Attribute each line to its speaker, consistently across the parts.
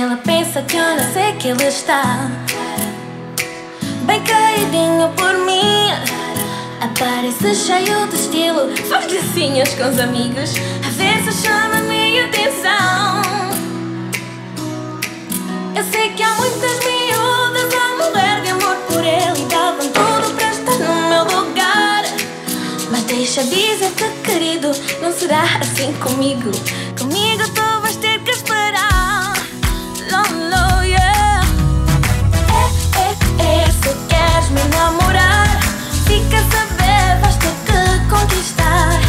Speaker 1: ela pensa que eu não sei que ele está bem caidinho por mim. Aparece cheio de estilo, faz gracinhas com os amigos, a ver se chama a minha atenção. Eu sei que há muitas miúdas a morrer de amor por ele e davam tudo para estar no meu lugar. Mas deixa dizer-te, querido, não será assim comigo. Comigo tu vais ter que esperar. Lolo, yeah. Se queres me namorar, fica a saber, vais ter que conquistar.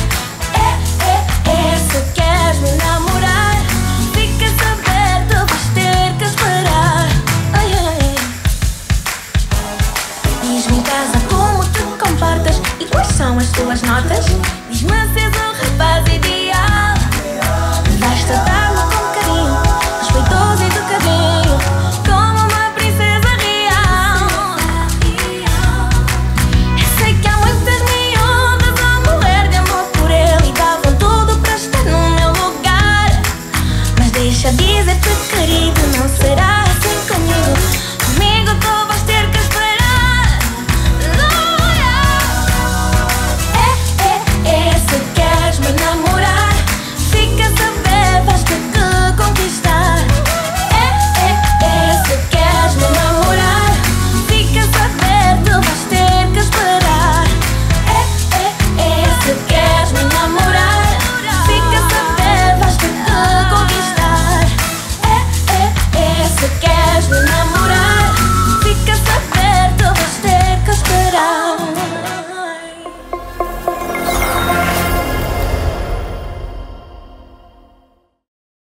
Speaker 1: Se queres me namorar, fica a saber, tu vais ter que esperar. Ai, ai. Diz-me em casa como te comportas e quais são as tuas notas. Diz-me